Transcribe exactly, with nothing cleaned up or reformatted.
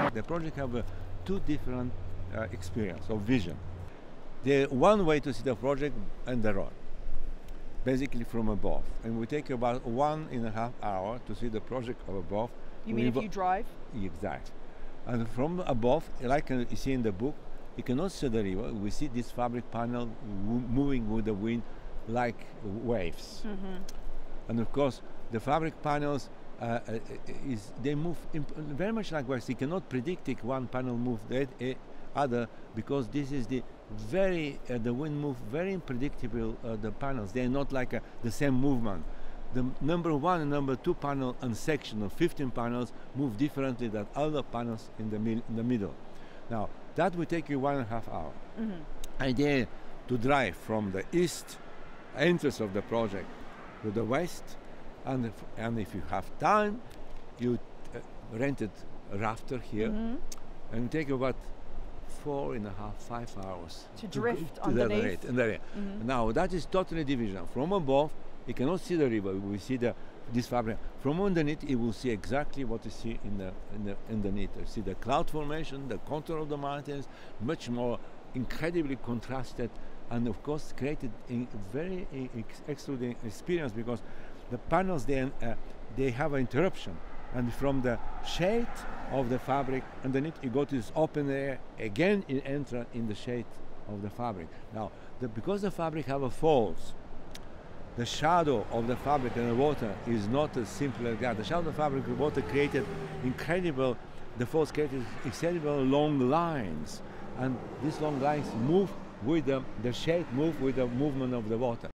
The project have uh, two different uh, experience or vision. The one way to see the project and the road, basically from above, and we take about one and a half hour to see the project of above. You mean if you drive? Exactly. And from above, like you see in the book, you cannot see the river. We see this fabric panel moving with the wind like waves. Mm-hmm. And of course, the fabric panels, uh, is they move very much like waves. You cannot predict if one panel moves the other, because this is the very, uh, the wind move very unpredictable, uh, the panels. They're not like uh, the same movement. The number one and number two panel and section of fifteen panels move differently than other panels in the, mil in the middle. Now, that will take you one and a half hour. Mm-hmm. Idea to drive from the east entrance of the project to the west, and if, and if you have time, you uh, rented a rafter here, mm-hmm. and take about four and a half, five hours to drift to, to underneath. The, the, mm-hmm. Now, that is totally division. From above, you cannot see the river. We see the this fabric. From underneath, you will see exactly what you see in the in the underneath. You see the cloud formation, the contour of the mountains, much more incredibly contrasted, and of course created a very ex extraordinary experience, because the panels then uh, they have an interruption, and from the shade of the fabric underneath, you go to this open air again. You enter in the shade of the fabric. Now, the, because the fabric have a folds, the shadow of the fabric and the water is not as simple as that. The shadow of the fabric and the water created incredible, the folds created incredible long lines, and these long lines move with the, the shade, move with the movement of the water.